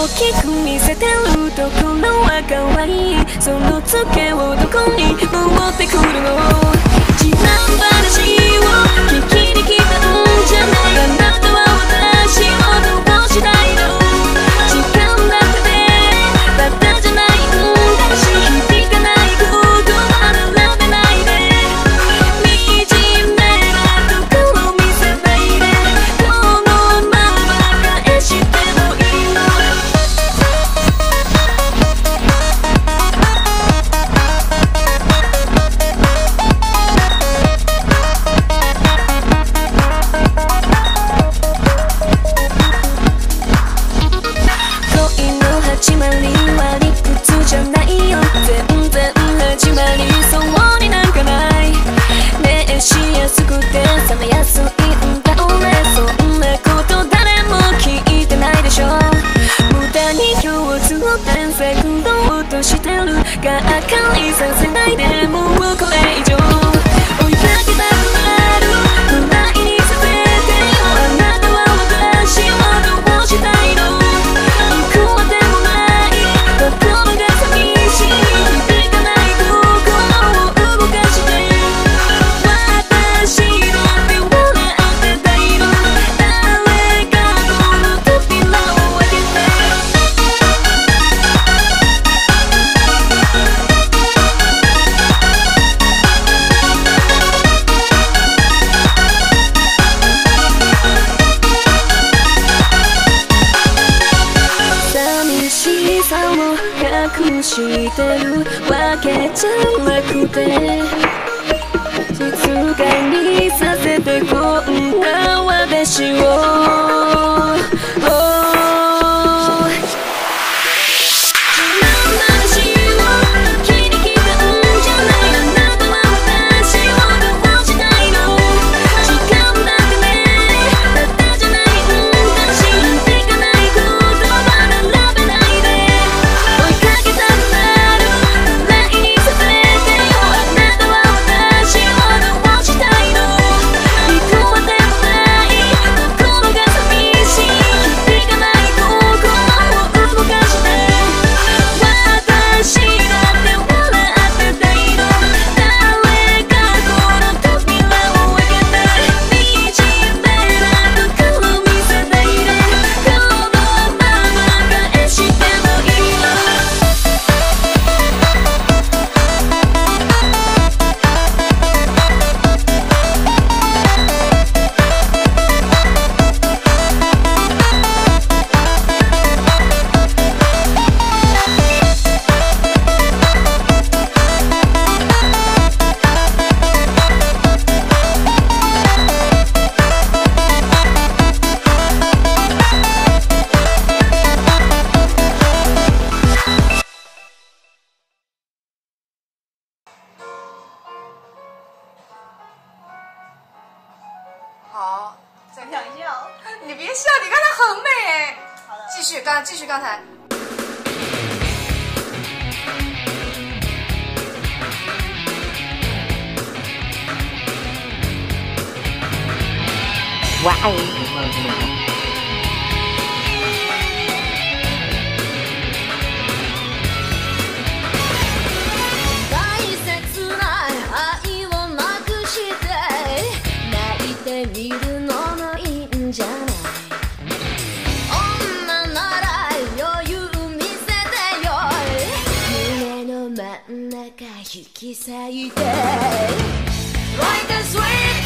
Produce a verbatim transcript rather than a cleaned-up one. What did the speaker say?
大きく見せてるところは可愛い。そのツケをどこに持ってくるの？自慢話を聞きに来たんじゃない。あなたは私をどうしたいの？時間だけでただじゃないんだし、響かない言葉並べないで、惨めなところ見せないで、このまま返してもいいの？恋の始まりは理屈じゃないよ。全然始まりそうになんかない。熱しやすくて冷めやすいんだ俺。そんなこと誰も聞いてないでしょ。無駄に共通点線取ろうとしてるがっかりさせないで、もうこれ以上追いかけたくなるくらいにさせてよ。あなたは私をどうしたいの？いくらでもない心が寂しい、響かない心を動かして、私だって笑ってたいの。誰かこの扉を開けて。寂しさを隠してるわけじゃなくて、静かにさせてこんな私を。 好，再想笑。你别笑，你刚才很美哎。好的，继续，刚继续刚才。 哇哦！ 見るのもいいんじゃない？女なら余裕見せてよ。胸の真ん中引き裂いて Like a sweet